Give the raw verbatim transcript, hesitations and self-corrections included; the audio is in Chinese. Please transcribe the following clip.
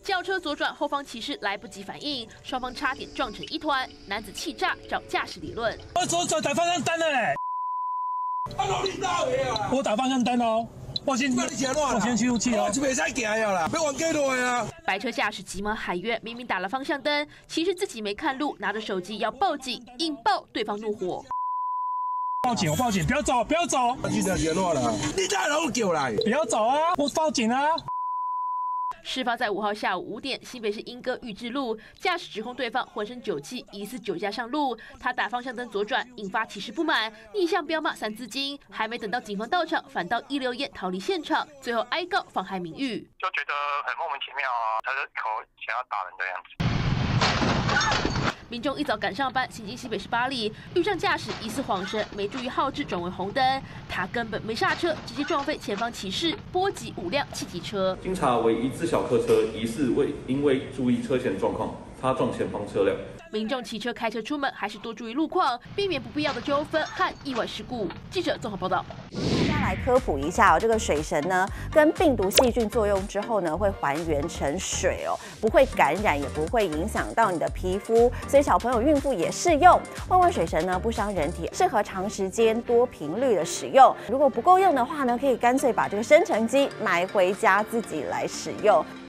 轿车左转，后方骑士来不及反应，双方差点撞成一团。男子气炸，找驾驶理论。 我左转打方向灯了嘞！我打方向灯哦。 我先，我先去气哦， 就袂使行了啦，要往街落啊！ 白车驾驶急忙喊冤，明明打了方向灯，其实自己没看路，拿着手机要报警，硬报对方怒火。 报警，我报警，不要走，不要走！ 去条街落了，你哪能叫来？ 不要走啊！我报警啊！ 事发在五号下午五点，新北市莺歌玉智路，驾驶指控对方浑身酒气，疑似酒驾上路。他打方向灯左转，引发骑士不满，逆向飙骂三字经。还没等到警方到场，反倒一溜烟逃离现场，最后哀告妨害名誉。 就觉得很莫名其妙啊，他就口想要打人的样子。 民众一早赶上班，行经西北市八里，遇上驾驶疑似晃神，没注意号志转为红灯，他根本没刹车，直接撞飞前方骑士，波及五辆汽机车。 经查为一自小客车，疑似为因为注意车前状况，擦撞前方车辆。 民众骑车、开车出门，还是多注意路况，避免不必要的纠纷和意外事故。记者综合报道。 大家来科普一下哦，这个水神呢，跟病毒细菌作用之后呢，会还原成水哦，不会感染，也不会影响到你的皮肤，所以小朋友、孕妇也适用。万万水神呢，不伤人体，适合长时间、多频率的使用。如果不够用的话呢，可以干脆把这个生成机买回家自己来使用。